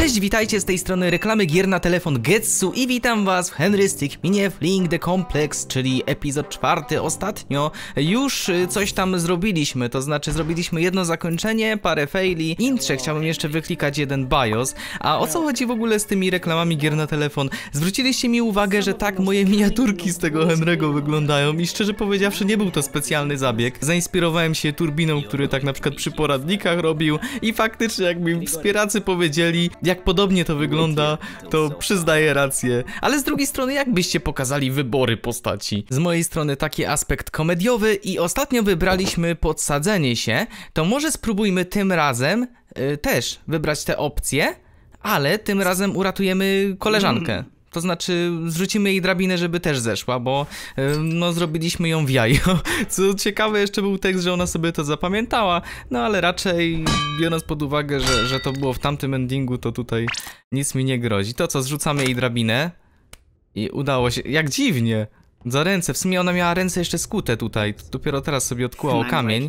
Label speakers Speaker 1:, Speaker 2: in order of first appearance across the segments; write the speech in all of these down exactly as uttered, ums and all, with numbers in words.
Speaker 1: Cześć, witajcie, z tej strony reklamy gier na telefon Getsu i witam was w Henry Stickminie Fleeing the Complex, czyli epizod czwarty. Ostatnio już coś tam zrobiliśmy, to znaczy zrobiliśmy jedno zakończenie, parę faili, intrze, chciałbym jeszcze wyklikać jeden BIOS. A o co chodzi w ogóle z tymi reklamami gier na telefon? Zwróciliście mi uwagę, że tak moje miniaturki z tego Henry'ego wyglądają i szczerze powiedziawszy nie był to specjalny zabieg. Zainspirowałem się turbiną, który tak na przykład przy poradnikach robił i faktycznie jak mi wspieracy powiedzieli, jak podobnie to wygląda, to przyznaję rację. Ale z drugiej strony, jak byście pokazali wybory postaci? Z mojej strony taki aspekt komediowy i ostatnio wybraliśmy podsadzenie się, to może spróbujmy tym razem yy, też wybrać te opcje, ale tym razem uratujemy koleżankę. To znaczy zrzucimy jej drabinę, żeby też zeszła, bo yy, no zrobiliśmy ją w jajo. Co ciekawe, jeszcze był tekst, że ona sobie to zapamiętała, no ale raczej biorąc pod uwagę, że, że to było w tamtym endingu, to tutaj nic mi nie grozi. To co, zrzucamy jej drabinę i udało się, jak dziwnie, za ręce, w sumie ona miała ręce jeszcze skute tutaj, dopiero teraz sobie odkłuła o kamień.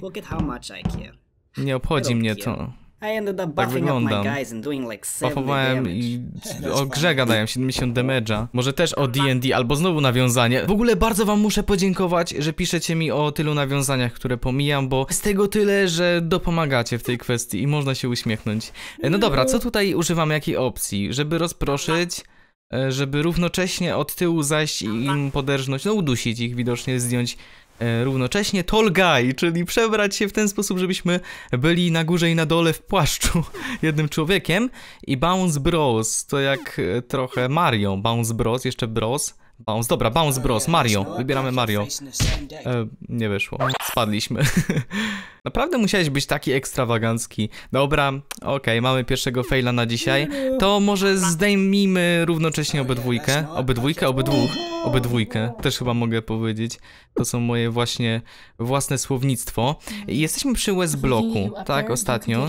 Speaker 1: Nie obchodzi mnie to. Tak wyglądam. Buffowałem i o grze gadają siedemdziesiąt damage'a. Może też o D and D albo znowu nawiązanie. W ogóle bardzo wam muszę podziękować, że piszecie mi o tylu nawiązaniach, które pomijam, bo z tego tyle, że dopomagacie w tej kwestii i można się uśmiechnąć. No dobra, co tutaj używamy, jakiej opcji? Żeby rozproszyć, żeby równocześnie od tyłu zajść i im poderżnąć, no udusić ich widocznie, zdjąć E, równocześnie Tall Guy, czyli przebrać się w ten sposób, żebyśmy byli na górze i na dole w płaszczu jednym człowiekiem. I Bounce Bros, to jak e, trochę Mario, Bounce Bros, jeszcze Bros, Bounce, dobra, Bounce Bros, Mario, wybieramy Mario. E, nie wyszło, spadliśmy. Naprawdę musiałeś być taki ekstrawagancki. Dobra, okej, okay, mamy pierwszego faila na dzisiaj. To może zdejmijmy równocześnie obydwójkę. Obydwójkę, obydwóch. Obydwójkę, też chyba mogę powiedzieć. To są moje właśnie własne słownictwo. I jesteśmy przy West Bloku, tak, ostatnio.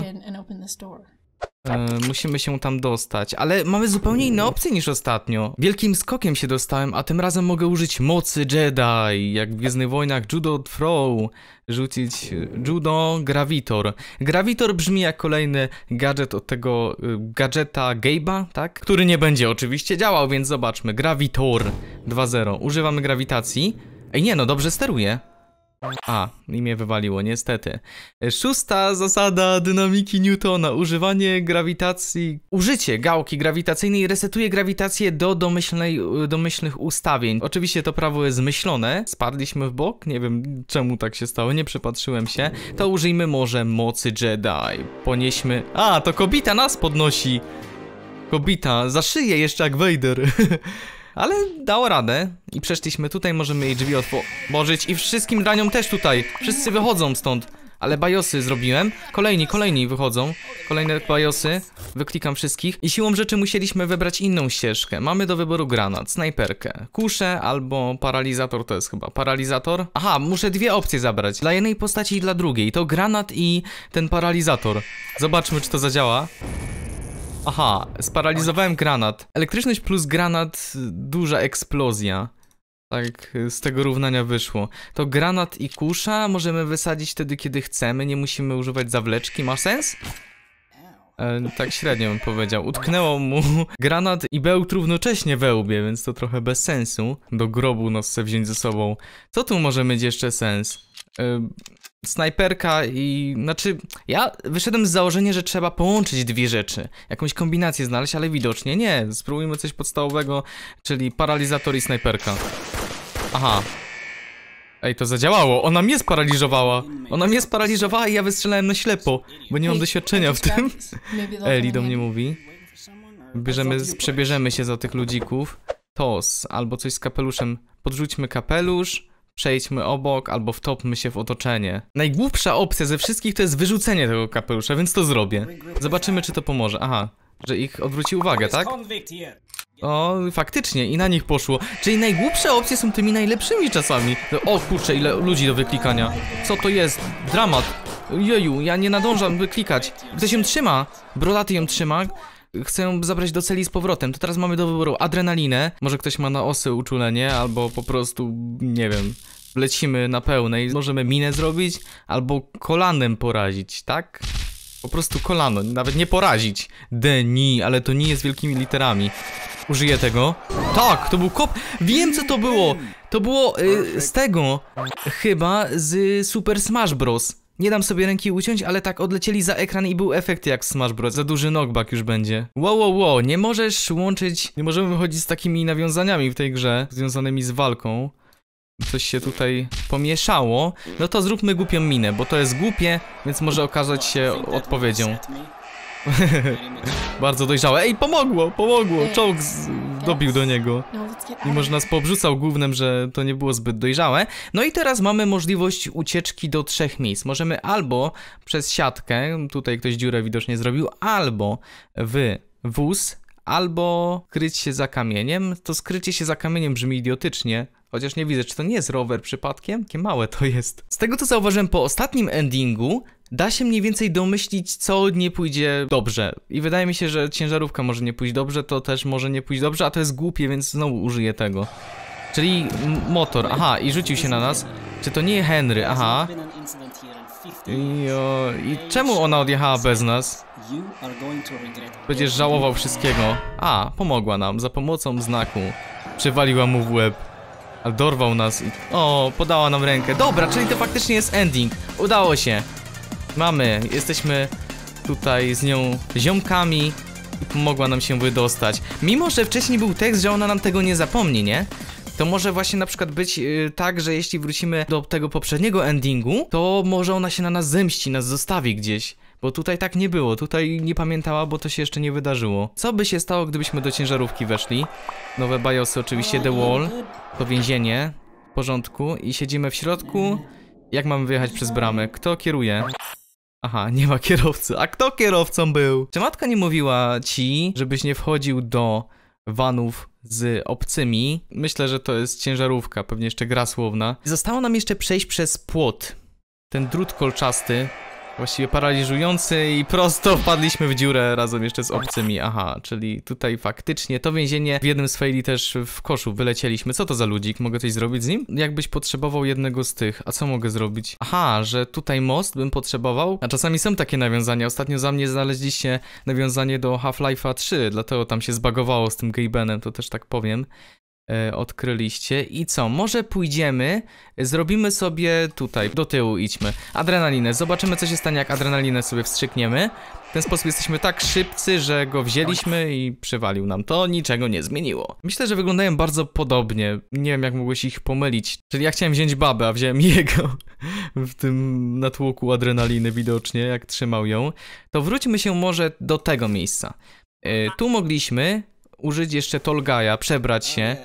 Speaker 1: E, musimy się tam dostać, ale mamy zupełnie inne opcje niż ostatnio. Wielkim skokiem się dostałem, a tym razem mogę użyć mocy Jedi, jak w Gwiezdnych Wojnach Judo Throw. Rzucić Judo Gravitor. Gravitor brzmi jak kolejny gadżet od tego y, gadżeta Gabe'a, tak? Który nie będzie oczywiście działał, więc zobaczmy. Gravitor dwa zero. Używamy grawitacji. Ej nie, no dobrze steruję. A, i mnie wywaliło, niestety. Szósta zasada dynamiki Newtona. Używanie grawitacji... Użycie gałki grawitacyjnej resetuje grawitację do domyślnej, domyślnych ustawień. Oczywiście to prawo jest zmyślone. Spadliśmy w bok? Nie wiem czemu tak się stało, nie przypatrzyłem się. To użyjmy może mocy Jedi. Ponieśmy... A, to Kobita nas podnosi. Kobita, za szyję jeszcze jak Vader. Ale dało radę i przeszliśmy tutaj, możemy jej drzwi otworzyć i wszystkim draniom też tutaj. Wszyscy wychodzą stąd. Ale bajosy zrobiłem. Kolejni, kolejni wychodzą. Kolejne bajosy. Wyklikam wszystkich. I siłą rzeczy musieliśmy wybrać inną ścieżkę. Mamy do wyboru granat, snajperkę, kuszę albo paralizator, to jest chyba paralizator. Aha, muszę dwie opcje zabrać. Dla jednej postaci i dla drugiej. To granat i ten paralizator. Zobaczmy, czy to zadziała. Aha, sparaliżowałem granat. Elektryczność plus granat, duża eksplozja. Tak z tego równania wyszło. To granat i kusza możemy wysadzić wtedy, kiedy chcemy. Nie musimy używać zawleczki. Ma sens? E, tak średnio bym powiedział. Utknęło mu granat i bełt równocześnie we łbie, więc to trochę bez sensu. Do grobu nas chce wziąć ze sobą. Co tu może mieć jeszcze sens? E, Snajperka i... Znaczy, ja wyszedłem z założenia, że trzeba połączyć dwie rzeczy. Jakąś kombinację znaleźć, ale widocznie nie. Spróbujmy coś podstawowego, czyli paralizator i snajperka. Aha. Ej, to zadziałało. Ona mnie sparaliżowała. Ona mnie sparaliżowała i ja wystrzelałem na ślepo, bo nie mam doświadczenia w tym. Eli do mnie mówi. Bierzemy, przebierzemy się za tych ludzików. Tos, albo coś z kapeluszem. Podrzućmy kapelusz. Przejdźmy obok, albo wtopmy się w otoczenie. Najgłupsza opcja ze wszystkich to jest wyrzucenie tego kapelusza, więc to zrobię. Zobaczymy, czy to pomoże. Aha, że ich odwróci uwagę, tak? O, faktycznie, i na nich poszło. Czyli najgłupsze opcje są tymi najlepszymi czasami. O kurczę, ile ludzi do wyklikania. Co to jest? Dramat. Jeju, ja nie nadążam wyklikać. Ktoś ją trzyma. Brodaty ją trzyma. Chcę ją zabrać do celi z powrotem. To teraz mamy do wyboru adrenalinę. Może ktoś ma na osy uczulenie, albo po prostu, nie wiem, lecimy na pełnej. Możemy minę zrobić, albo kolanem porazić, tak? Po prostu kolano, nawet nie porazić. Deni, ale to nie jest wielkimi literami. Użyję tego. Tak, to był kop... Wiem, co to było! To było y, z tego, chyba z Super Smash Bros. Nie dam sobie ręki uciąć, ale tak odlecieli za ekran i był efekt jak w Smash Bros. Za duży knockback już będzie. Wow, wow, wow, nie możesz łączyć... Nie możemy wychodzić z takimi nawiązaniami w tej grze, związanymi z walką. Coś się tutaj pomieszało. No to zróbmy głupią minę, bo to jest głupie, więc może okazać się odpowiedzią. Bardzo dojrzałe. Ej, pomogło, pomogło. Czołg z... dobił do niego. Mimo że nas poobrzucał głównym, że to nie było zbyt dojrzałe. No i teraz mamy możliwość ucieczki do trzech miejsc. Możemy albo przez siatkę, tutaj ktoś dziurę widocznie zrobił, albo w wóz, albo kryć się za kamieniem. To skrycie się za kamieniem brzmi idiotycznie. Chociaż nie widzę, czy to nie jest rower przypadkiem? Jakie małe to jest. Z tego, co zauważyłem po ostatnim endingu, da się mniej więcej domyślić, co nie pójdzie dobrze. I wydaje mi się, że ciężarówka może nie pójść dobrze, to też może nie pójść dobrze, a to jest głupie, więc znowu użyję tego. Czyli motor, aha, i rzucił się na nas. Czy to nie Henry, aha. I, o, i czemu ona odjechała bez nas? Będziesz żałował wszystkiego. A, pomogła nam, za pomocą znaku. Przywaliła mu w łeb. Ale dorwał nas i... O, podała nam rękę. Dobra, czyli to faktycznie jest ending. Udało się. Mamy, jesteśmy tutaj z nią ziomkami i pomogła nam się wydostać. Mimo że wcześniej był tekst, że ona nam tego nie zapomni, nie? To może właśnie na przykład być yy, tak, że jeśli wrócimy do tego poprzedniego endingu, to może ona się na nas zemści, nas zostawi gdzieś. Bo tutaj tak nie było, tutaj nie pamiętała, bo to się jeszcze nie wydarzyło. Co by się stało, gdybyśmy do ciężarówki weszli? Nowe BIOSy oczywiście, The Wall, to więzienie, w porządku i siedzimy w środku. Jak mamy wyjechać przez bramę? Kto kieruje? Aha, nie ma kierowcy. A kto kierowcą był? Czy matka nie mówiła ci, żebyś nie wchodził do vanów z obcymi? Myślę, że to jest ciężarówka, pewnie jeszcze gra słowna. Zostało nam jeszcze przejść przez płot. Ten drut kolczasty. Właściwie paraliżujący i prosto wpadliśmy w dziurę razem jeszcze z obcymi. Aha, czyli tutaj faktycznie to więzienie w jednym z faili też w koszu wylecieliśmy. Co to za ludzik? Mogę coś zrobić z nim? Jakbyś potrzebował jednego z tych. A co mogę zrobić? Aha, że tutaj most bym potrzebował? A czasami są takie nawiązania. Ostatnio za mnie znaleźliście nawiązanie do Half-Life'a trzy, dlatego tam się zbagowało z tym Gabenem, to też tak powiem. E, odkryliście. I co? Może pójdziemy, zrobimy sobie tutaj, do tyłu idźmy. Adrenalinę. Zobaczymy, co się stanie, jak adrenalinę sobie wstrzykniemy. W ten sposób jesteśmy tak szybcy, że go wzięliśmy i przywalił nam. To niczego nie zmieniło. Myślę, że wyglądają bardzo podobnie. Nie wiem, jak mogłeś ich pomylić. Czyli ja chciałem wziąć babę, a wziąłem jego w tym natłoku adrenaliny widocznie, jak trzymał ją. To wróćmy się może do tego miejsca. E, tu mogliśmy użyć jeszcze Tolgaja, przebrać się.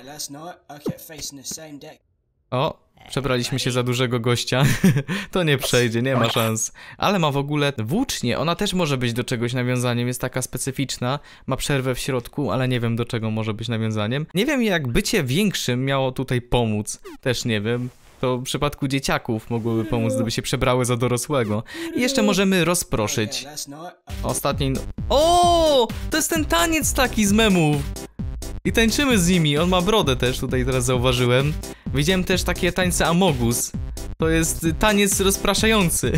Speaker 1: O, przebraliśmy się za dużego gościa. To nie przejdzie, nie ma szans. Ale ma w ogóle włócznię, ona też może być do czegoś nawiązaniem, jest taka specyficzna. Ma przerwę w środku, ale nie wiem, do czego może być nawiązaniem. Nie wiem, jak bycie większym miało tutaj pomóc. Też nie wiem. To w przypadku dzieciaków mogłoby pomóc, gdyby się przebrały za dorosłego. I jeszcze możemy rozproszyć. Ostatni... O! To jest ten taniec taki z memów! I tańczymy z nimi, on ma brodę też, tutaj teraz zauważyłem. Widziałem też takie tańce Amogus. To jest taniec rozpraszający.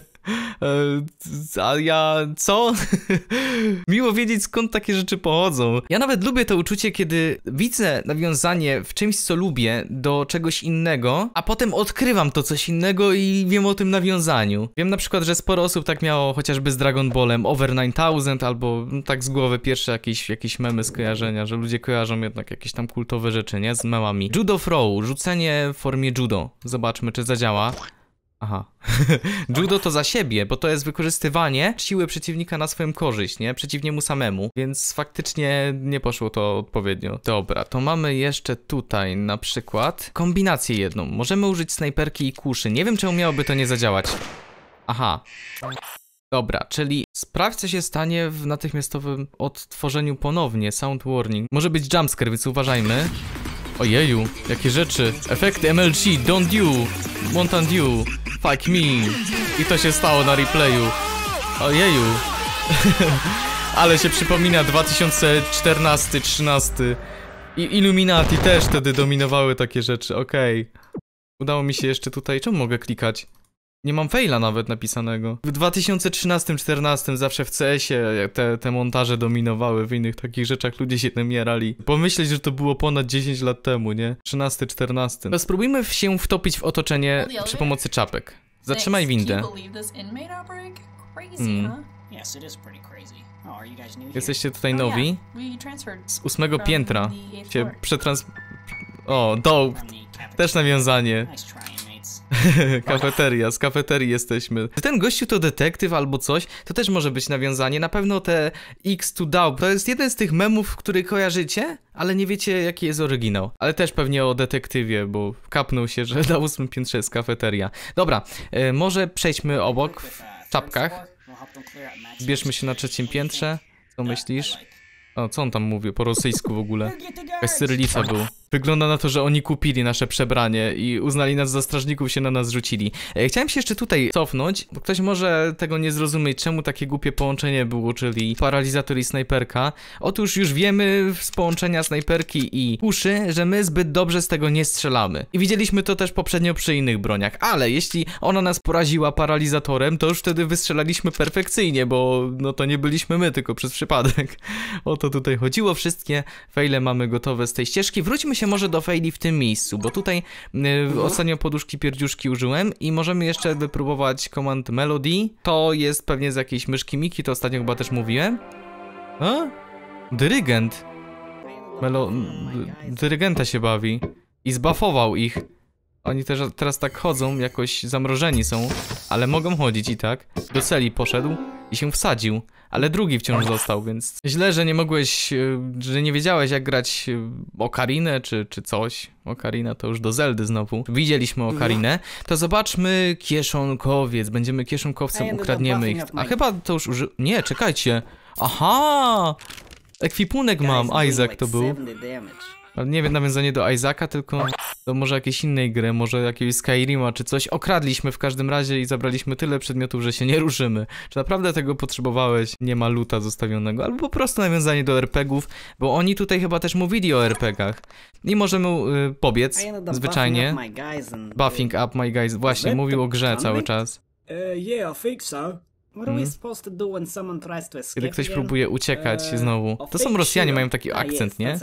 Speaker 1: A ja... co? Miło wiedzieć, skąd takie rzeczy pochodzą. Ja nawet lubię to uczucie, kiedy widzę nawiązanie w czymś, co lubię, do czegoś innego, a potem odkrywam to coś innego i wiem o tym nawiązaniu. Wiem na przykład, że sporo osób tak miało chociażby z Dragon Ballem Over nine thousand, albo no, tak z głowy pierwsze jakieś, jakieś memy skojarzenia, że ludzie kojarzą jednak jakieś tam kultowe rzeczy, nie? Z memami. Judo throw, rzucenie w formie judo. Zobaczmy, czy zadziała. Aha. Judo to za siebie, bo to jest wykorzystywanie siły przeciwnika na swoją korzyść, nie? Przeciwniemu samemu, więc faktycznie nie poszło to odpowiednio. Dobra, to mamy jeszcze tutaj na przykład kombinację jedną. Możemy użyć snajperki i kuszy. Nie wiem, czemu miałoby to nie zadziałać. Aha. Dobra, czyli sprawdź, co się stanie w natychmiastowym odtworzeniu ponownie. Sound warning. Może być jumpscare, więc uważajmy. Ojeju, jakie rzeczy. Efekty M L G, Don't You, Mountain Dew, Fuck Me. I to się stało na replayu. Ojeju. Ale się przypomina dwa tysiące czternasty trzynasty. I Illuminati też wtedy dominowały takie rzeczy, okej. Okay. Udało mi się jeszcze tutaj... Czemu mogę klikać? Nie mam faila nawet napisanego. W dwa tysiące trzynastym czternastym zawsze w C S ie te, te montaże dominowały, w innych takich rzeczach ludzie się tym jarali. Pomyśleć, że to było ponad dziesięć lat temu, nie? trzynasty czternasty. No spróbujmy się wtopić w otoczenie przy pomocy czapek. Zatrzymaj windę. Hmm. Jesteście tutaj nowi? Z ósmego piętra się przetrans... O, dope. Też nawiązanie. Kafeteria, z kafeterii jesteśmy. Czy ten gościu to detektyw albo coś? To też może być nawiązanie. Na pewno te X to Doubt. To jest jeden z tych memów, który kojarzycie, ale nie wiecie jaki jest oryginał. Ale też pewnie o detektywie, bo kapnął się, że na ósmym piętrze jest kafeteria. Dobra, y, może przejdźmy obok w czapkach. Zbierzmy się na trzecim piętrze. Co myślisz? O, co on tam mówi? Po rosyjsku w ogóle. Jakaś cyrylica był. Wygląda na to, że oni kupili nasze przebranie i uznali nas za strażników, się na nas rzucili. E, chciałem się jeszcze tutaj cofnąć, bo ktoś może tego nie zrozumieć, czemu takie głupie połączenie było, czyli paralizator i snajperka. Otóż już wiemy z połączenia snajperki i kuszy, że my zbyt dobrze z tego nie strzelamy. I widzieliśmy to też poprzednio przy innych broniach, ale jeśli ona nas poraziła paralizatorem, to już wtedy wystrzelaliśmy perfekcyjnie, bo no to nie byliśmy my, tylko przez przypadek. O to tutaj chodziło. Wszystkie fejle mamy gotowe z tej ścieżki. Wróćmy się może do faili w tym miejscu, bo tutaj y, ostatnio poduszki pierdziuszki użyłem i możemy jeszcze wypróbować command melody. To jest pewnie z jakiejś myszki Miki, to ostatnio chyba też mówiłem. A? Dyrygent. Melo... Dyrygenta się bawi. I zbafował ich. Oni też teraz tak chodzą, jakoś zamrożeni są, ale mogą chodzić i tak. Do celi poszedł i się wsadził, ale drugi wciąż został, więc źle, że nie mogłeś, że nie wiedziałeś jak grać Okarinę czy, czy coś. Okarina to już do Zeldy znowu. Widzieliśmy Okarinę. To zobaczmy kieszonkowiec, będziemy kieszonkowcem, ukradniemy ich. A chyba to już uży... Nie, czekajcie. Aha! Ekwipunek mam, Isaac to był. Ale nie wiem, nawiązanie do Isaaca, tylko do może jakiejś innej gry, może jakiegoś Skyrima czy coś. Okradliśmy w każdym razie i zabraliśmy tyle przedmiotów, że się nie ruszymy. Czy naprawdę tego potrzebowałeś? Nie ma luta zostawionego. Albo po prostu nawiązanie do er pe gie ów, bo oni tutaj chyba też mówili o er pe gie ach. I możemy y, pobiec, zwyczajnie. Buffing up my guys. Właśnie, mówił o grze cały czas. Hmm. Kiedy ktoś próbuje uciekać znowu. To są Rosjanie, mają taki akcent, nie?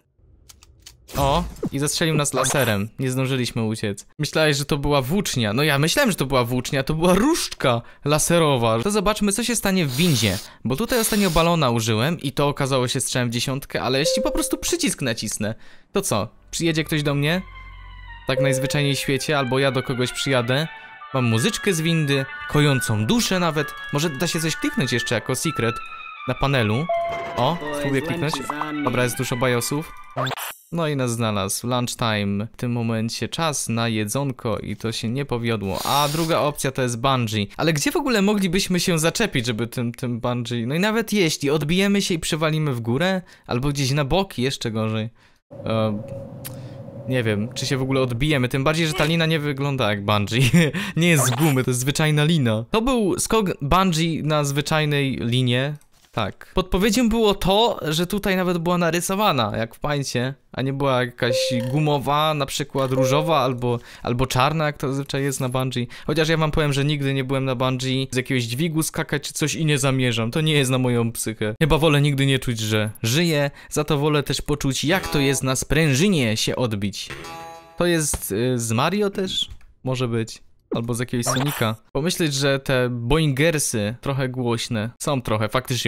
Speaker 1: O, i zastrzelił nas laserem. Nie zdążyliśmy uciec. Myślałeś, że to była włócznia. No ja myślałem, że to była włócznia, to była różdżka laserowa. To zobaczmy, co się stanie w windzie. Bo tutaj ostatnio balona użyłem i to okazało się strzałem w dziesiątkę, ale jeśli po prostu przycisk nacisnę, to co? Przyjedzie ktoś do mnie? Tak najzwyczajniej w świecie, albo ja do kogoś przyjadę. Mam muzyczkę z windy, kojącą duszę nawet. Może da się coś kliknąć jeszcze jako secret na panelu. O, spróbuję kliknąć. Dobra, jest dużo bajosów. No i nas znalazł. Lunchtime. W tym momencie czas na jedzonko i to się nie powiodło. A druga opcja to jest bungee. Ale gdzie w ogóle moglibyśmy się zaczepić, żeby tym, tym bungee... No i nawet jeśli odbijemy się i przewalimy w górę, albo gdzieś na boki, jeszcze gorzej. Uh, nie wiem, czy się w ogóle odbijemy. Tym bardziej, że ta lina nie wygląda jak bungee. Nie jest z gumy, to jest zwyczajna lina. To był skok bungee na zwyczajnej linie. Tak. Podpowiedzią było to, że tutaj nawet była narysowana, jak w Paincie, a nie była jakaś gumowa, na przykład różowa albo, albo czarna, jak to zazwyczaj jest na bungee. Chociaż ja wam powiem, że nigdy nie byłem na bungee z jakiegoś dźwigu skakać czy coś i nie zamierzam. To nie jest na moją psychę. Chyba wolę nigdy nie czuć, że żyję, za to wolę też poczuć, jak to jest na sprężynie się odbić. To jest y, z Mario też? Może być. Albo z jakiegoś Sonika. Pomyśleć, że te boingersy trochę głośne. Są trochę, faktycznie.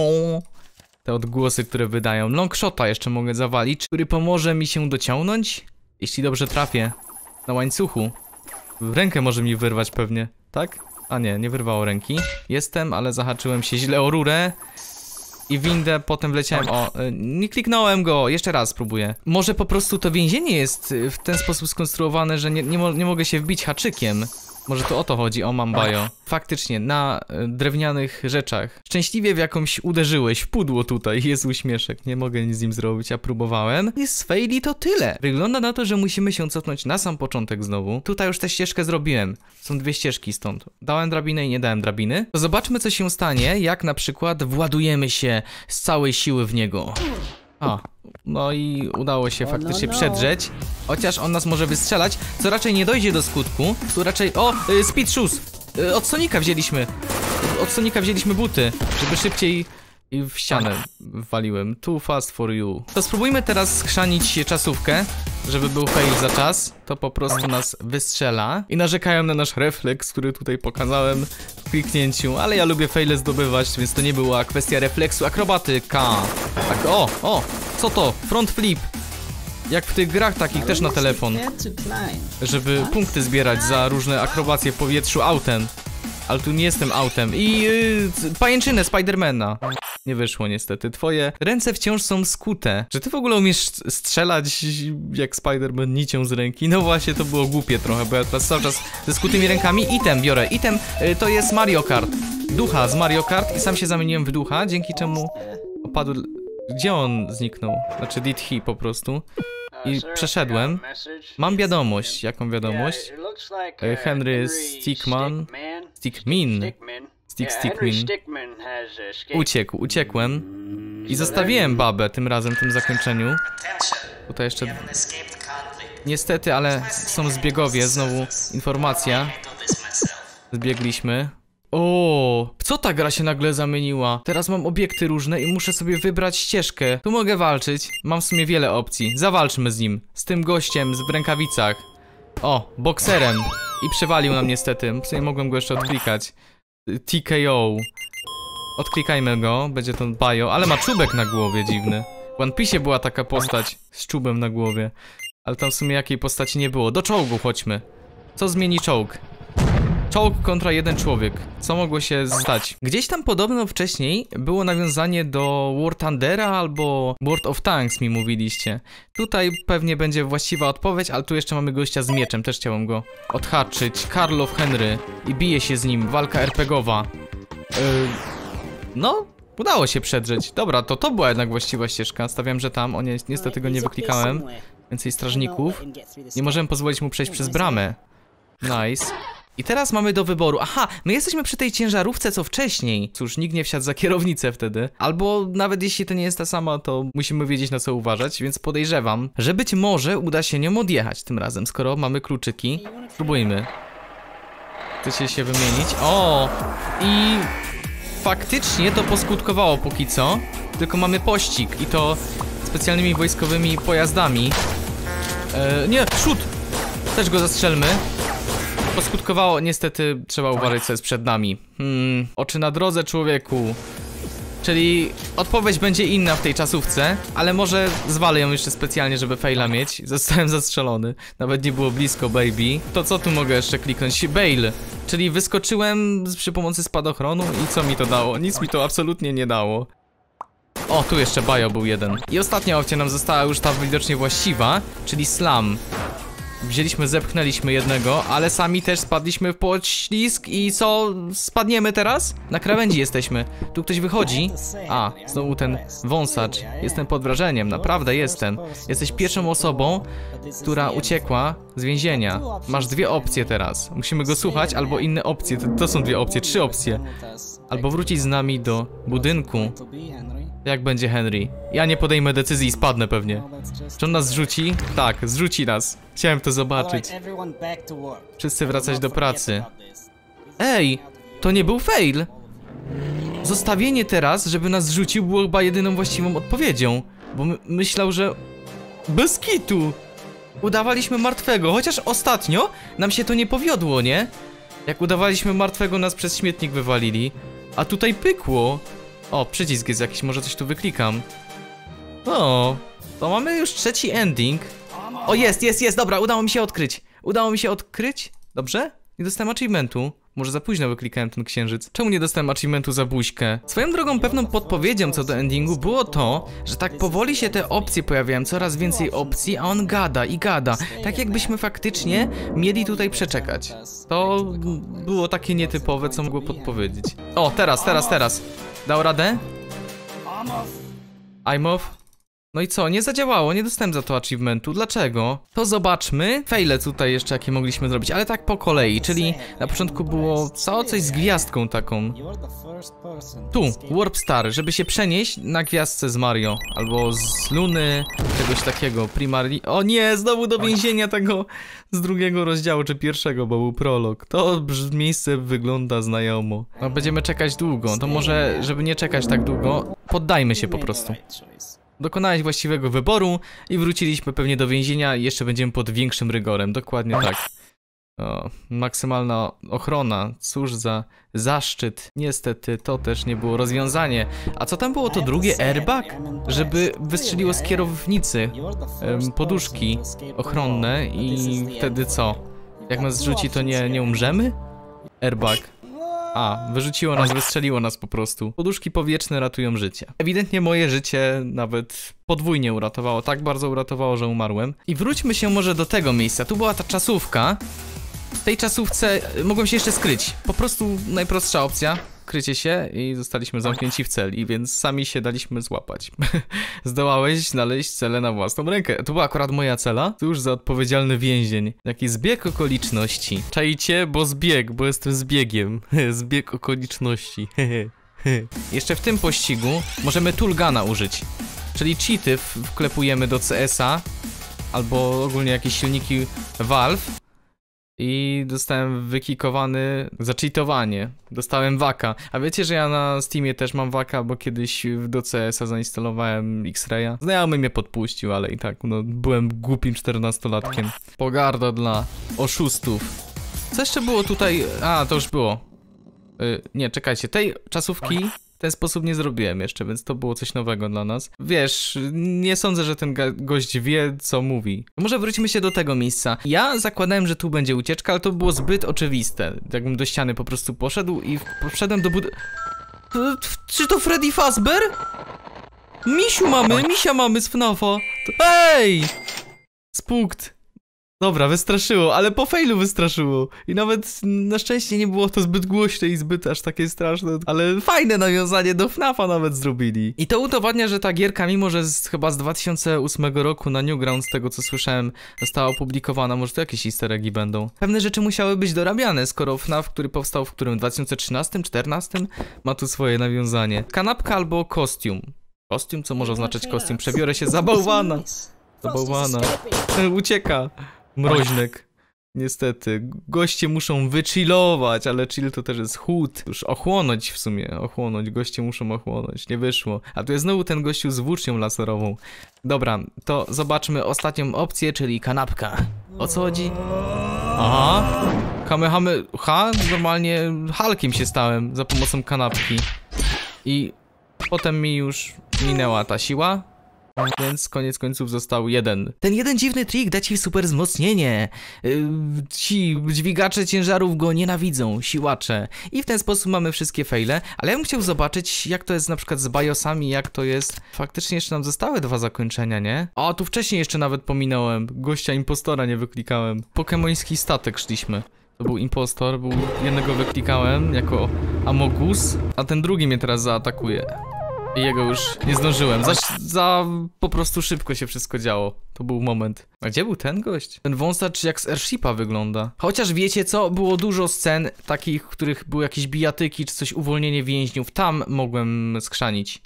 Speaker 1: Te odgłosy, które wydają. Longshota jeszcze mogę zawalić, który pomoże mi się dociągnąć. Jeśli dobrze trafię. Na łańcuchu. Rękę może mi wyrwać pewnie. Tak? A nie, nie wyrwało ręki. Jestem, ale zahaczyłem się źle o rurę. I windę, potem wleciałem, o, nie kliknąłem go, jeszcze raz spróbuję. Może po prostu to więzienie jest w ten sposób skonstruowane, że nie, nie, mo nie mogę się wbić haczykiem. Może to o to chodzi, o mam bajo. Faktycznie, na y, drewnianych rzeczach. Szczęśliwie w jakąś uderzyłeś, w pudło tutaj, jest uśmieszek, nie mogę nic z nim zrobić, a próbowałem. I z faili to tyle. Wygląda na to, że musimy się cofnąć na sam początek znowu. Tutaj już tę ścieżkę zrobiłem. Są dwie ścieżki stąd. Dałem drabinę i nie dałem drabiny. To zobaczmy, co się stanie, jak na przykład władujemy się z całej siły w niego. A, No i udało się
Speaker 2: O,
Speaker 1: faktycznie
Speaker 2: no, no.
Speaker 1: przedrzeć. Chociaż on nas może wystrzelać, co raczej nie dojdzie do skutku. Tu raczej... O! Y, speed shoes! Y, od Sonika wzięliśmy. Od Sonika wzięliśmy buty, żeby szybciej... I w ścianę waliłem. Too fast for you. To spróbujmy teraz skrzanić czasówkę, żeby był fail za czas. To po prostu nas wystrzela. I narzekają na nasz refleks, który tutaj pokazałem w kliknięciu. Ale ja lubię faile zdobywać, więc to nie była kwestia refleksu. Akrobatyka. Tak, o, o, co to? Front flip. Jak w tych grach takich też na telefon. Żeby punkty zbierać za różne akrobacje w powietrzu autem. Ale tu nie jestem autem. I yy, pajęczynę Spidermana. Nie wyszło niestety. Twoje ręce wciąż są skute. Czy ty w ogóle umiesz strzelać jak Spiderman nicią z ręki? No właśnie, to było głupie trochę, bo ja teraz cały czas ze skutymi rękami. Item biorę. Item yy, to jest Mario Kart. Ducha z Mario Kart i sam się zamieniłem w ducha, dzięki czemu opadł... Gdzie on zniknął? Znaczy did he po prostu. I przeszedłem. Mam wiadomość. Jaką wiadomość? Henry Stickman. Stickmin. Stick Stickmin. Uciekł, uciekłem. I zostawiłem babę tym razem w tym zakończeniu. Tutaj jeszcze... Niestety, ale są zbiegowie. Znowu informacja. Zbiegliśmy. O, co ta gra się nagle zamieniła? Teraz mam obiekty różne i muszę sobie wybrać ścieżkę. Tu mogę walczyć. Mam w sumie wiele opcji. Zawalczmy z nim. Z tym gościem w rękawicach. O, bokserem. I przywalił nam niestety. W sumie mogłem go jeszcze odklikać. T K O. Odklikajmy go. Będzie to bio. Ale ma czubek na głowie dziwny. W One Piece była taka postać z czubem na głowie. Ale tam w sumie jakiej postaci nie było. Do czołgu chodźmy. Co zmieni czołg? Czołg kontra jeden człowiek. Co mogło się stać? Gdzieś tam podobno wcześniej było nawiązanie do War Thundera albo World of Tanks mi mówiliście. Tutaj pewnie będzie właściwa odpowiedź, ale tu jeszcze mamy gościa z mieczem. Też chciałem go odhaczyć. Karloff Henry. I bije się z nim. Walka er pe gie owa. Yy, no, udało się przedrzeć. Dobra, to to była jednak właściwa ścieżka. Stawiam, że tam. O nie, niestety go nie wyklikałem. Więcej strażników. Nie możemy pozwolić mu przejść przez bramę. Nice. I teraz mamy do wyboru. Aha, my jesteśmy przy tej ciężarówce co wcześniej. Cóż, nikt nie wsiadł za kierownicę wtedy. Albo nawet jeśli to nie jest ta sama, to musimy wiedzieć na co uważać, więc podejrzewam, że być może uda się nią odjechać tym razem, skoro mamy kluczyki. Spróbujmy. Chcecie się wymienić? O! I faktycznie to poskutkowało póki co. Tylko mamy pościg i to specjalnymi wojskowymi pojazdami. Eee, nie, szut! Też go zastrzelmy. Poskutkowało, niestety trzeba uważać co jest przed nami. Hmm, oczy na drodze człowieku. Czyli odpowiedź będzie inna w tej czasówce, ale może zwalę ją jeszcze specjalnie, żeby faila mieć. Zostałem zastrzelony, nawet nie było blisko, baby. To co tu mogę jeszcze kliknąć? Bail, czyli wyskoczyłem przy pomocy spadochronu i co mi to dało? Nic mi to absolutnie nie dało. O, tu jeszcze bio był jeden. I ostatnia opcja nam została już ta widocznie właściwa, czyli slam. Wzięliśmy, zepchnęliśmy jednego, ale sami też spadliśmy w poślizg i co? Spadniemy teraz? Na krawędzi jesteśmy. Tu ktoś wychodzi. A, znowu ten wąsacz. Jestem pod wrażeniem, naprawdę jestem. Jesteś pierwszą osobą, która uciekła z więzienia. Masz dwie opcje teraz. Musimy go słuchać, albo inne opcje. To, to są dwie opcje, trzy opcje. Albo wrócić z nami do budynku. Jak będzie Henry? Ja nie podejmę decyzji i spadnę pewnie. Czy on nas zrzuci? Tak, zrzuci nas. Chciałem to zobaczyć. Wszyscy wracać do pracy. Ej, to nie był fail. Zostawienie teraz, żeby nas zrzucił, było chyba jedyną właściwą odpowiedzią. Bo my myślał, że... Bez kitu! Udawaliśmy martwego, chociaż ostatnio nam się to nie powiodło, nie? Jak udawaliśmy martwego, nas przez śmietnik wywalili. A tutaj pykło. O, przycisk jest jakiś, może coś tu wyklikam. O, to mamy już trzeci ending. O, jest, jest, jest, dobra, udało mi się odkryć. Udało mi się odkryć? Dobrze? Nie dostałem achievementu. Może za późno wyklikałem ten księżyc. Czemu nie dostałem achievementu za buźkę? Swoją drogą pewną podpowiedzią co do endingu było to, że tak powoli się te opcje pojawiają, coraz więcej opcji, a on gada i gada. Tak jakbyśmy faktycznie mieli tutaj przeczekać. To było takie nietypowe, co mogło podpowiedzieć. O, teraz, teraz, teraz. Dał radę? I'm off. No i co? Nie zadziałało, nie dostałem za to achievementu. Dlaczego? To zobaczmy. Fejle tutaj jeszcze jakie mogliśmy zrobić, ale tak po kolei, czyli na początku było co? Coś z gwiazdką taką. Tu, Warp Star, żeby się przenieść na gwiazdce z Mario. Albo z Luny, czegoś takiego. Primari... O nie, znowu do więzienia tego z drugiego rozdziału, czy pierwszego, bo był prolog. To miejsce wygląda znajomo. No, będziemy czekać długo, to może, żeby nie czekać tak długo, poddajmy się po prostu. Dokonałeś właściwego wyboru i wróciliśmy pewnie do więzienia i jeszcze będziemy pod większym rygorem, dokładnie tak. O, maksymalna ochrona, cóż za zaszczyt. Niestety to też nie było rozwiązanie. A co tam było to drugie? Airbag? Żeby wystrzeliło z kierownicy em, poduszki ochronne i wtedy co? Jak nas zrzuci, to nie, nie umrzemy? Airbag. A, wyrzuciło nas, wystrzeliło nas po prostu. Poduszki powietrzne ratują życie. Ewidentnie moje życie nawet podwójnie uratowało, tak bardzo uratowało, że umarłem. I wróćmy się może do tego miejsca. Tu była ta czasówka. W tej czasówce mogłem się jeszcze skryć. Po prostu najprostsza opcja. Krycie się i zostaliśmy zamknięci w celi, więc sami się daliśmy złapać. Zdołałeś znaleźć celę na własną rękę. To była akurat moja cela. Cóż za odpowiedzialny więzień. Jaki zbieg okoliczności. Czajcie, bo zbieg, bo jestem zbiegiem. Zbieg okoliczności. Jeszcze w tym pościgu możemy Toolguna użyć. Czyli cheaty wklepujemy do C S a albo ogólnie jakieś silniki Valve. I dostałem wykikowany za cheatowanie. Dostałem waka. A wiecie, że ja na Steamie też mam waka, bo kiedyś do C S a zainstalowałem X-Raya. Znajomy mnie podpuścił, ale i tak, no, byłem głupim czternastolatkiem. Pogarda dla oszustów. Co jeszcze było tutaj? A, to już było. Yy, nie, czekajcie, tej czasówki w ten sposób nie zrobiłem jeszcze, więc to było coś nowego dla nas. Wiesz, nie sądzę, że ten gość wie, co mówi. Może wrócimy się do tego miejsca. Ja zakładałem, że tu będzie ucieczka, ale to było zbyt oczywiste. Jakbym do ściany po prostu poszedł i wszedłem do bud... Czy to Freddy Fazbear? Misiu mamy, misia mamy z FNAFa. Ej! Spukt. Dobra, wystraszyło, ale po failu wystraszyło. I nawet na szczęście nie było to zbyt głośne i zbyt aż takie straszne. Ale fajne nawiązanie do FNAFa nawet zrobili. I to udowadnia, że ta gierka, mimo że z, chyba z dwa tysiące ósmego roku na Newgrounds, z tego co słyszałem, została opublikowana. Może to jakieś easter eggi będą. Pewne rzeczy musiały być dorabiane, skoro FNAF, który powstał w którym dwa tysiące trzynastym, czternastym, ma tu swoje nawiązanie. Kanapka albo kostium. Kostium? Co może oznaczać kostium? Przebiorę się za bałwana. Za bałwana. Ucieka. Mroźnek. Niestety. Goście muszą wychillować, ale chill to też jest chłód. Już ochłonąć w sumie. Ochłonąć. Goście muszą ochłonąć. Nie wyszło. A tu jest znowu ten gościu z włócznią laserową. Dobra, to zobaczmy ostatnią opcję, czyli kanapka. O co chodzi? Aha. Kamehameha. Normalnie Hulkiem się stałem za pomocą kanapki. I potem mi już minęła ta siła. Więc koniec końców został jeden. Ten jeden dziwny trik da ci super wzmocnienie. Yy, ci dźwigacze ciężarów go nienawidzą, siłacze. I w ten sposób mamy wszystkie faile. Ale ja bym chciał zobaczyć, jak to jest na przykład z BIOSami, jak to jest. Faktycznie jeszcze nam zostały dwa zakończenia, nie? O, tu wcześniej jeszcze nawet pominąłem. Gościa impostora nie wyklikałem. Pokemoński statek szliśmy. To był impostor, był jednego wyklikałem jako Amogus, a ten drugi mnie teraz zaatakuje. I jego już nie zdążyłem. Za, za po prostu szybko się wszystko działo. To był moment. A gdzie był ten gość? Ten wąsacz jak z Airshipa wygląda. Chociaż wiecie co? Było dużo scen takich, w których były jakieś bijatyki czy coś, uwolnienie więźniów. Tam mogłem skrzanić.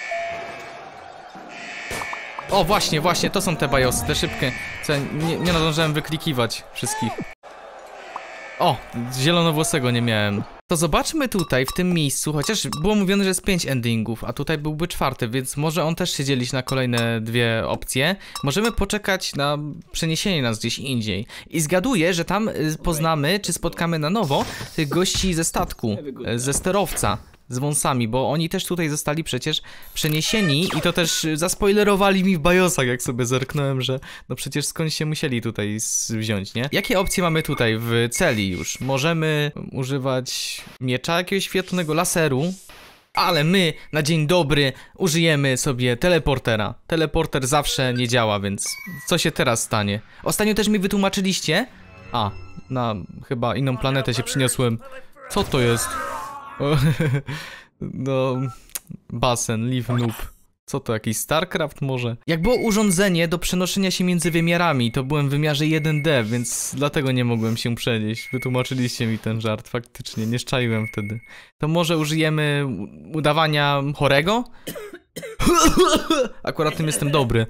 Speaker 1: O, właśnie, właśnie, to są te BIOSy, te szybkie. Co ja nie, nie nadążyłem wyklikiwać wszystkich. O, zielonowłosego nie miałem. To zobaczmy tutaj, w tym miejscu, chociaż było mówione, że jest pięć endingów, a tutaj byłby czwarty, więc może on też się dzielić na kolejne dwie opcje. Możemy poczekać na przeniesienie nas gdzieś indziej. I zgaduję, że tam poznamy, czy spotkamy na nowo tych gości ze statku, ze sterowca. Z wąsami, bo oni też tutaj zostali przecież przeniesieni i to też zaspoilerowali mi w BIOSach, jak sobie zerknąłem, że no przecież skąd się musieli tutaj wziąć, nie? Jakie opcje mamy tutaj w celi już? Możemy używać miecza jakiegoś świetlnego, laseru, ale my na dzień dobry użyjemy sobie teleportera. Teleporter zawsze nie działa, więc co się teraz stanie? Ostatnio też mi wytłumaczyliście, a, na chyba inną planetę się przyniosłem. Co to jest? No, basen, leave noob. Co to, jakiś StarCraft może? Jak było urządzenie do przenoszenia się między wymiarami, to byłem w wymiarze jeden D, więc dlatego nie mogłem się przenieść. Wytłumaczyliście mi ten żart, faktycznie, nie szczaiłem wtedy. To może użyjemy udawania chorego? Akurat tym jestem dobry.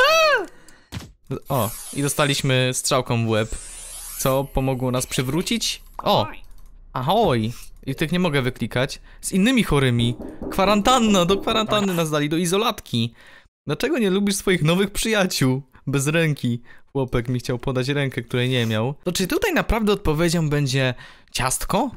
Speaker 1: O, i dostaliśmy strzałką w łeb. Co pomogło nas przywrócić? O! Ahoj! I tych nie mogę wyklikać. Z innymi chorymi. Kwarantanna, do kwarantanny nas dali, do izolatki. Dlaczego nie lubisz swoich nowych przyjaciół? Bez ręki. Chłopek mi chciał podać rękę, której nie miał. To czy tutaj naprawdę odpowiedzią będzie ciastko?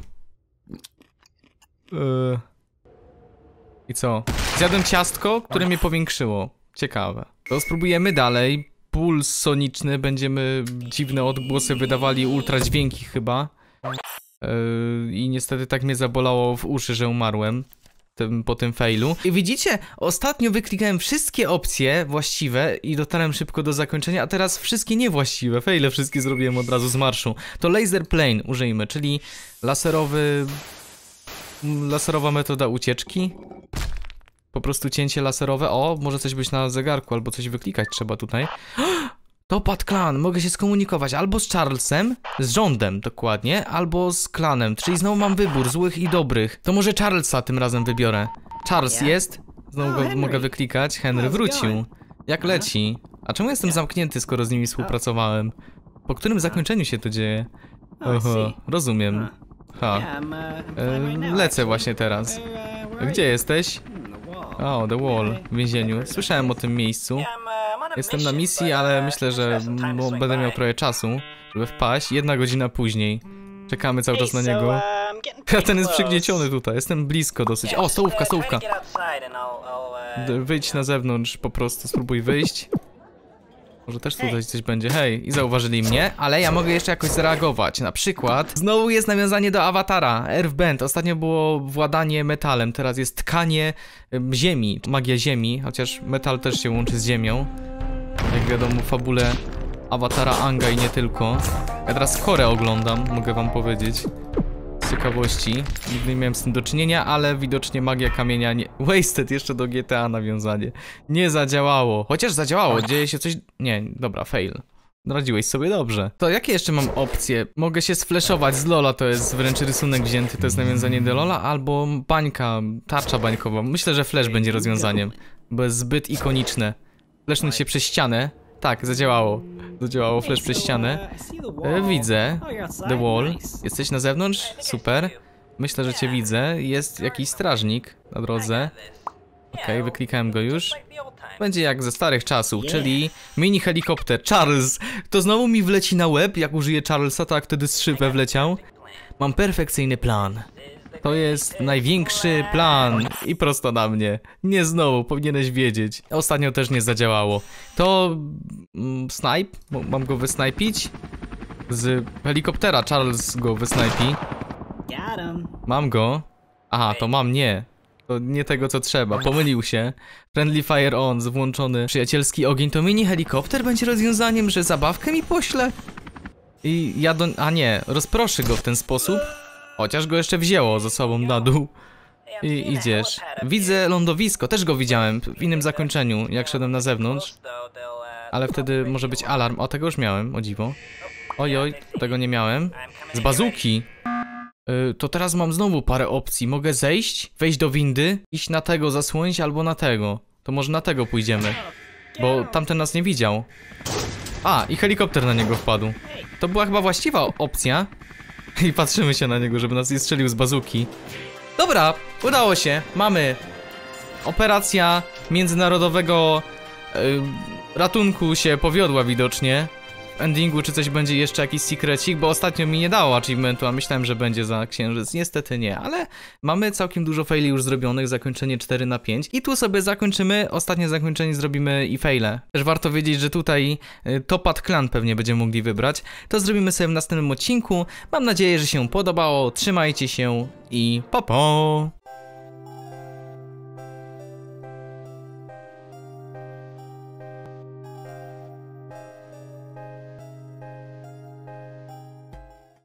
Speaker 1: Yy... I co? Zjadłem ciastko, które mnie powiększyło. Ciekawe. To spróbujemy dalej. Puls soniczny, będziemy dziwne odgłosy wydawali, ultradźwięki chyba. Yy, I niestety tak mnie zabolało w uszy, że umarłem tym, po tym failu. I widzicie, ostatnio wyklikałem wszystkie opcje właściwe i dotarłem szybko do zakończenia, a teraz wszystkie niewłaściwe. Faile wszystkie zrobiłem od razu z marszu. To laser plane użyjmy, czyli laserowy... laserowa metoda ucieczki. Po prostu cięcie laserowe. O, może coś być na zegarku, albo coś wyklikać trzeba tutaj. Toppat Clan, mogę się skomunikować albo z Charlesem, z rządem dokładnie, albo z klanem, czyli znowu mam wybór złych i dobrych. To może Charlesa tym razem wybiorę. Charles jest? Znowu go mogę wyklikać. Henry wrócił. Jak leci? A czemu jestem zamknięty, skoro z nimi współpracowałem? Po którym zakończeniu się to dzieje? Oho, rozumiem. Ha. E, lecę właśnie teraz. Gdzie jesteś? O, The Wall, w więzieniu. Słyszałem o tym miejscu. Jestem na misji, ale myślę, że będę miał trochę czasu, żeby wpaść. Jedna godzina później. Czekamy cały czas na niego. A ten jest przygnieciony tutaj, jestem blisko dosyć. O, stołówka, stołówka. Wyjdź na zewnątrz, po prostu spróbuj wyjść. Może też tutaj coś będzie. Hej, i zauważyli mnie, ale ja mogę jeszcze jakoś zareagować. Na przykład, znowu jest nawiązanie do Awatara, Earthbend. Ostatnio było władanie metalem, teraz jest tkanie um, ziemi, magia ziemi, chociaż metal też się łączy z ziemią. Jak wiadomo, w fabule Awatara Anga i nie tylko. Ja teraz Korę oglądam, mogę wam powiedzieć. Z ciekawości. Nigdy nie miałem z tym do czynienia, ale widocznie magia kamienia nie... Wasted, jeszcze do G T A nawiązanie. Nie zadziałało. Chociaż zadziałało, dzieje się coś... Nie, dobra, fail. Radziłeś sobie dobrze. To jakie jeszcze mam opcje? Mogę się sflashować z Lola, to jest wręcz rysunek wzięty, to jest nawiązanie do Lola, albo bańka, tarcza bańkowa. Myślę, że flash będzie rozwiązaniem, bo jest zbyt ikoniczne. Flashnąć się przez ścianę. Tak, zadziałało. Zadziałało flash przez ścianę. E, widzę. The Wall. Jesteś na zewnątrz? Super. Myślę, że cię widzę. Jest jakiś strażnik na drodze. Okej, okay, wyklikałem go już. Będzie jak ze starych czasów, czyli mini helikopter. Charles! To znowu mi wleci na łeb, jak użyję Charlesa, tak wtedy z szybę wleciał. Mam perfekcyjny plan. To jest największy plan i prosto na mnie. Nie znowu, powinieneś wiedzieć. Ostatnio też nie zadziałało. To... Mm, snipe? Mam go wysnajpić? Z helikoptera Charles go wysnajpi. Mam go. Aha, to mam nie. To nie tego co trzeba, pomylił się. Friendly fire on, włączony przyjacielski ogień. To mini helikopter będzie rozwiązaniem, że zabawkę mi pośle? I ja do... A nie, rozproszy go w ten sposób. Chociaż go jeszcze wzięło ze sobą na dół. I idziesz. Widzę lądowisko, też go widziałem w innym zakończeniu, jak szedłem na zewnątrz. Ale wtedy może być alarm. O, tego już miałem, o dziwo. Oj, oj, tego nie miałem. Z bazuki. Yy, to teraz mam znowu parę opcji. Mogę zejść, wejść do windy, iść na tego, zasłonić albo na tego. To może na tego pójdziemy. Bo tamten nas nie widział. A, i helikopter na niego wpadł. To była chyba właściwa opcja. I patrzymy się na niego, żeby nas nie strzelił z bazuki. Dobra, udało się. Mamy. Operacja międzynarodowego yy, ratunku się powiodła widocznie. W endingu czy coś będzie jeszcze jakiś secrecik, bo ostatnio mi nie dało achievementu, a myślałem, że będzie za księżyc. Niestety nie, ale mamy całkiem dużo faili już zrobionych, zakończenie cztery na pięć. I tu sobie zakończymy, ostatnie zakończenie zrobimy i faile. Też warto wiedzieć, że tutaj y, Toppat Clan pewnie będziemy mogli wybrać. To zrobimy sobie w następnym odcinku. Mam nadzieję, że się podobało, trzymajcie się i pa pa!